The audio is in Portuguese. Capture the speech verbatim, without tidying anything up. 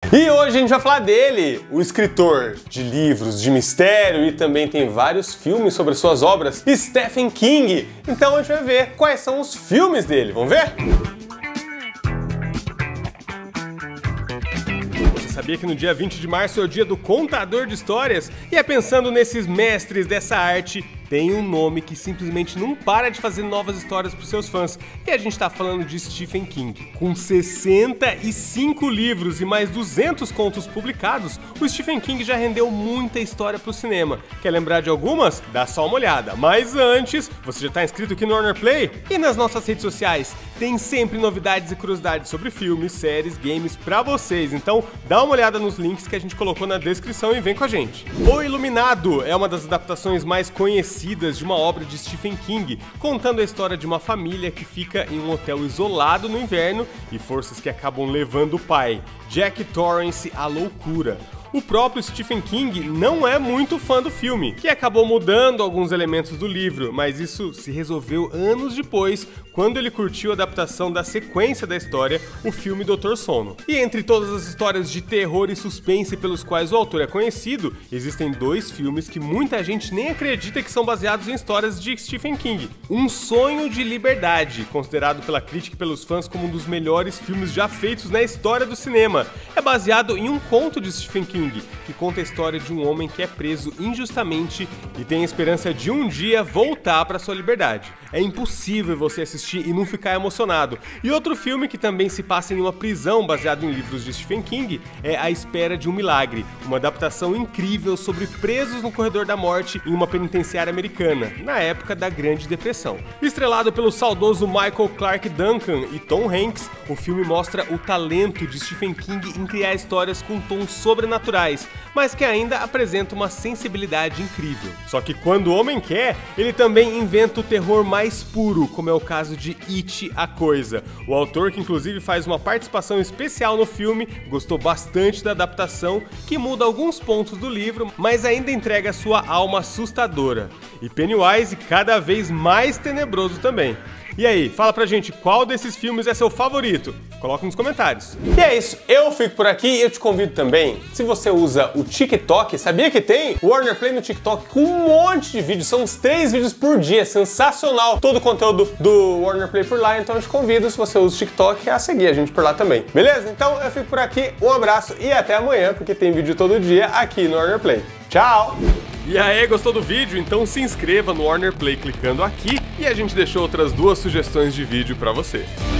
E hoje a gente vai falar dele, o escritor de livros de mistério e também tem vários filmes sobre suas obras, Stephen King. Então a gente vai ver quais são os filmes dele, vamos ver? Você sabia que no dia vinte de março é o dia do contador de histórias? E é pensando nesses mestres dessa arte, tem um nome que simplesmente não para de fazer novas histórias para os seus fãs. E a gente tá falando de Stephen King. Com sessenta e cinco livros e mais duzentos contos publicados, o Stephen King já rendeu muita história para o cinema. Quer lembrar de algumas? Dá só uma olhada. Mas antes, você já tá inscrito aqui no Warner Play? E nas nossas redes sociais? Tem sempre novidades e curiosidades sobre filmes, séries, games para vocês. Então dá uma olhada nos links que a gente colocou na descrição e vem com a gente. O Iluminado é uma das adaptações mais conhecidas de uma obra de Stephen King, contando a história de uma família que fica em um hotel isolado no inverno e forças que acabam levando o pai, Jack Torrance, à loucura. O próprio Stephen King não é muito fã do filme, que acabou mudando alguns elementos do livro, mas isso se resolveu anos depois, quando ele curtiu a adaptação da sequência da história, o filme doutor Sono. E entre todas as histórias de terror e suspense pelos quais o autor é conhecido, existem dois filmes que muita gente nem acredita que são baseados em histórias de Stephen King. Um Sonho de Liberdade, considerado pela crítica e pelos fãs como um dos melhores filmes já feitos na história do cinema, é baseado em um conto de Stephen King, que conta a história de um homem que é preso injustamente e tem a esperança de um dia voltar para sua liberdade. É impossível você assistir e não ficar emocionado. E outro filme que também se passa em uma prisão baseado em livros de Stephen King é A Espera de um Milagre, uma adaptação incrível sobre presos no corredor da morte em uma penitenciária americana, na época da Grande Depressão. Estrelado pelo saudoso Michael Clarke Duncan e Tom Hanks, o filme mostra o talento de Stephen King em criar histórias com tons sobrenaturais, mas que ainda apresenta uma sensibilidade incrível. Só que quando o homem quer, ele também inventa o terror mais puro, como é o caso de It, a Coisa. O autor, que inclusive faz uma participação especial no filme, gostou bastante da adaptação, que muda alguns pontos do livro, mas ainda entrega sua alma assustadora. E Pennywise cada vez mais tenebroso também. E aí, fala pra gente qual desses filmes é seu favorito? Coloca nos comentários. E é isso, eu fico por aqui e eu te convido também, se você usa o TikTok, sabia que tem o Warner Play no TikTok com um monte de vídeos, são uns três vídeos por dia, sensacional, todo o conteúdo do Warner Play por lá, então eu te convido, se você usa o TikTok, a seguir a gente por lá também, beleza? Então eu fico por aqui, um abraço e até amanhã, porque tem vídeo todo dia aqui no Warner Play. Tchau! E aí, gostou do vídeo? Então se inscreva no Warner Play clicando aqui e a gente deixou outras duas sugestões de vídeo pra você.